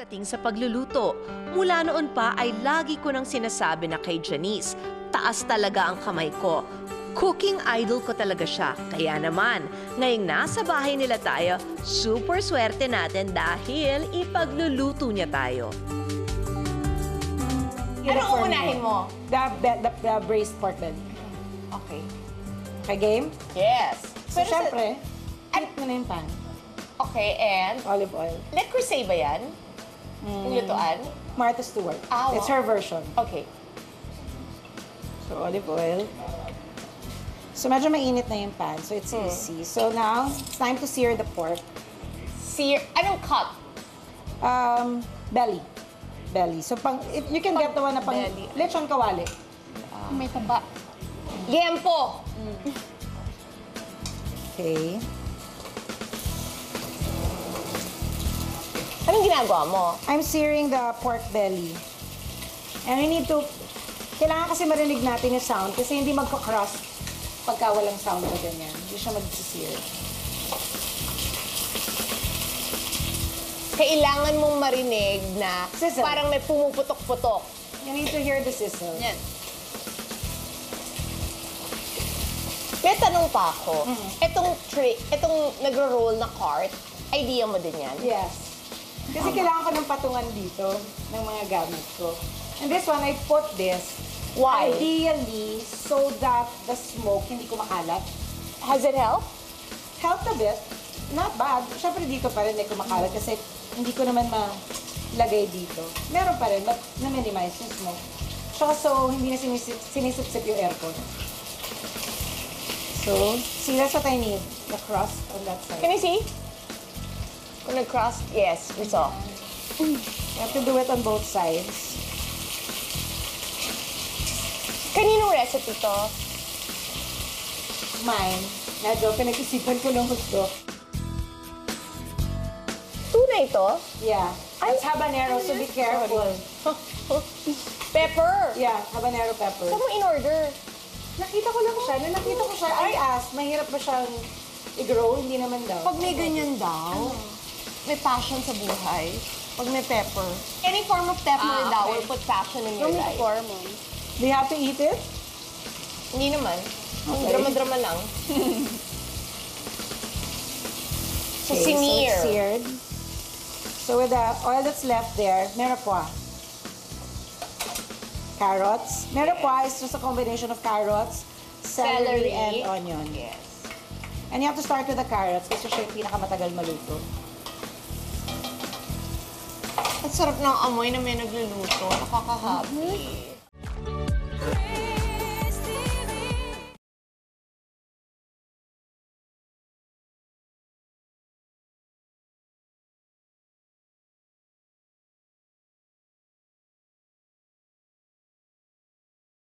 pagdating sa pagluluto. Mula noon pa ay lagi ko nang sinasabi na kay Janice, taas talaga ang kamay ko. Cooking idol ko talaga siya. Kaya naman, ngayong nasa bahay nila tayo, super swerte natin dahil ipagluluto niya tayo. Anong uunahin mo? The braised pork belly. Okay. Okay, game? Yes. So, Pero syempre, heat mo na yung pan. Okay, and Olive oil. Le Creuset ba yan? Yung lutuan? Martha Stewart. Ah, It's wow. her version. Okay. So, olive oil. So, medyo mainit na yung pan. So, it's easy. So, now, it's time to sear the pork. Anong cut? Belly. Belly. So, if you can get the one na pang belly. lechon kawali. May taba. Liempo! Okay. Anong ginagawa mo? I'm searing the pork belly. And we need to, kailangan kasi marinig natin yung sound kasi hindi magka-cross pagka walang sound na ganyan. Hindi siya mag-sear. Kailangan mong marinig na Sizzle. parang may pumuputok-putok. You need to hear the sizzle. Yan. May tanong pa ako. Itong nagro-roll na cart, idea mo din yan? Yes. Kasi kailangan ko ng patungan dito ng mga gamit ko. And this one, I put this. Why? Ideally, so that the smoke hindi kumakalat. Has it helped? Helped a bit. Not bad. Siyempre dito pa rin ay kumakalat kasi hindi ko naman malagay dito. Meron pa rin, but na-minimize yung smoke. Tsaka so, hindi na sinisip-sip yung aircon. So, see, that's what I need. The crust on that side. Can you see? Kung nag-cross, yes, we saw. You have to do it on both sides. Kaninong recipe to? Mine. Medyo pinag-isipan ko ng gusto. Tunay to? Yeah. It's habanero, so be careful. Pepper! Yeah, habanero pepper. Saan mo in-order? Nakita ko lang siya. Nung nakita ko siya, I asked, mahirap ba siyang i-grow? Hindi naman daw. Pag may ganyan daw, may passion sa buhay. Pag may pepper. Any form of pepper daw will put passion in your life. Do you have to eat it? Hindi naman. Okay. Drama-drama lang. So, Okay, sinear. so it's seared. So with the oil that's left there, mirepoix. Carrots. Mirepoix is just a combination of carrots, celery, and onion. Yes. And you have to start with the carrots kasi siya yung pinakamatagal maluto. Ang sarap ng amoy na may nagluluto. Nakaka-happy.